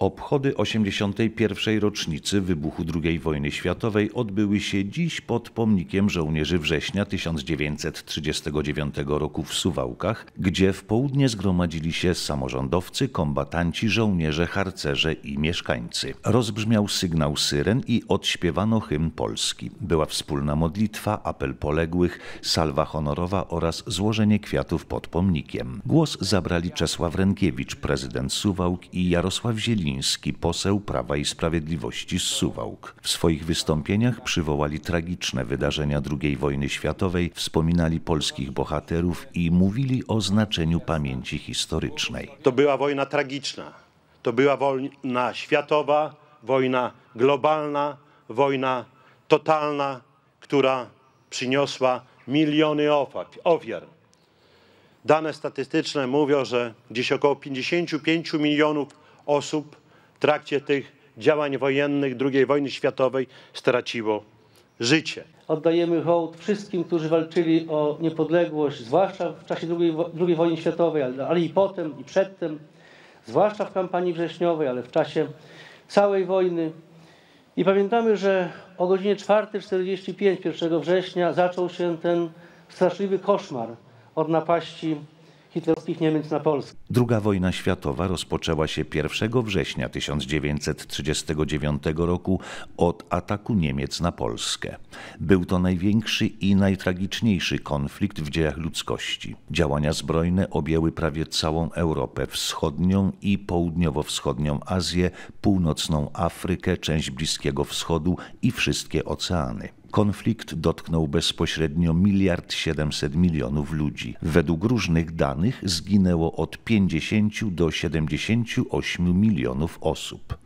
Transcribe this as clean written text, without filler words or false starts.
Obchody 81. rocznicy wybuchu II wojny światowej odbyły się dziś pod pomnikiem żołnierzy września 1939 roku w Suwałkach, gdzie w południe zgromadzili się samorządowcy, kombatanci, żołnierze, harcerze i mieszkańcy. Rozbrzmiał sygnał syren i odśpiewano hymn polski. Była wspólna modlitwa, apel poległych, salwa honorowa oraz złożenie kwiatów pod pomnikiem. Głos zabrali Czesław Rękiewicz, prezydent Suwałk, i Jarosław Zieliński, poseł Prawa i Sprawiedliwości z Suwałk. W swoich wystąpieniach przywołali tragiczne wydarzenia II wojny światowej, wspominali polskich bohaterów i mówili o znaczeniu pamięci historycznej. To była wojna tragiczna. To była wojna światowa, wojna globalna, wojna totalna, która przyniosła miliony ofiar. Dane statystyczne mówią, że gdzieś około 55 milionów osób w trakcie tych działań wojennych II wojny światowej straciło życie. Oddajemy hołd wszystkim, którzy walczyli o niepodległość, zwłaszcza w czasie II wojny światowej, ale i potem, i przedtem, zwłaszcza w kampanii wrześniowej, ale w czasie całej wojny. I pamiętamy, że o godzinie 4:45 1 września zaczął się ten straszliwy koszmar od napaści hitlerowskich Niemiec na Polskę. II wojna światowa rozpoczęła się 1 września 1939 roku od ataku Niemiec na Polskę. Był to największy i najtragiczniejszy konflikt w dziejach ludzkości. Działania zbrojne objęły prawie całą Europę Wschodnią i południowo-wschodnią Azję, północną Afrykę, część Bliskiego Wschodu i wszystkie oceany. Konflikt dotknął bezpośrednio 1,7 miliarda ludzi. Według różnych danych zginęło od 50 do 78 milionów osób.